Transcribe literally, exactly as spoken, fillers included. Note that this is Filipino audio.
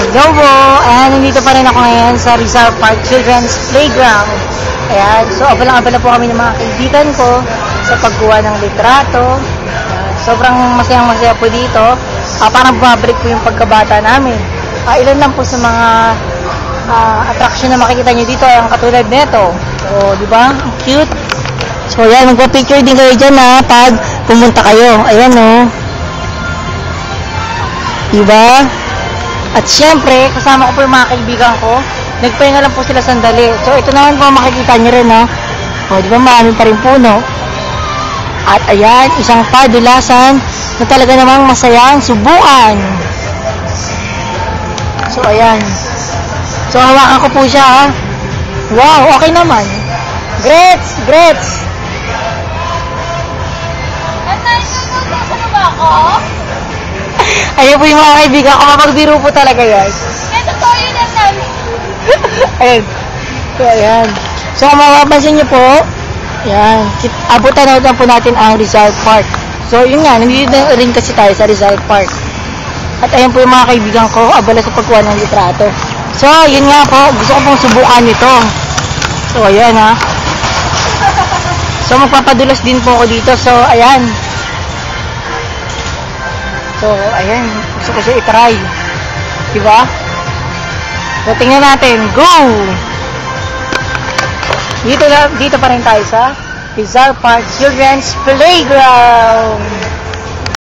Novo, ayan, nandito pa rin ako ngayon sa Rizal Park Children's Playground. Ayan, so abala-abala po kami ng mga kaibigan ko sa pagkuha ng litrato. Ayan, sobrang masayang-masaya po dito. Uh, parang bumabalik po yung pagkabata namin. Uh, ilan lang po sa mga uh, attraction na makikita nyo dito ay ang katulad nito. So, di ba? Ang cute. So, ayan, magpa-picture din kayo dyan ha, pag pumunta kayo. Ayan o. Oh. Diba? At syempre, kasama ko po yung mga kaibigan ko. Nagpahinga lang po sila sandali. So, ito naman po makikita nyo rin, no? O, di ba, marami pa rin puno. At ayan, isang padulasan na talaga namang masayang subukan. So, ayan. So, hawakan ko po siya, ha? Wow, okay naman. Grets! Grets! At naisasasasan mo ba ako? Ayan po yung mga kaibigan ko, mapagbiro po talaga yan. Kaya totoo yun ang namin. Ayan. So, ayan. So, kung mapapansin nyo po, ayan, abutan na po natin ang Rizal Park. So, yun nga, nandito na rin kasi tayo sa Rizal Park. At ayan po yung mga kaibigan ko, abala sa pagkuha ng litrato. So, yun nga po, gusto ko pong subukan nito. So, ayan ha. So, magpapadulas din po ako dito. So, ayan. So, ayan. Gusto ko siya itry. Diba? So, tingnan natin. Go! Dito, dito pa rin tayo sa Rizal Park Children's Playground.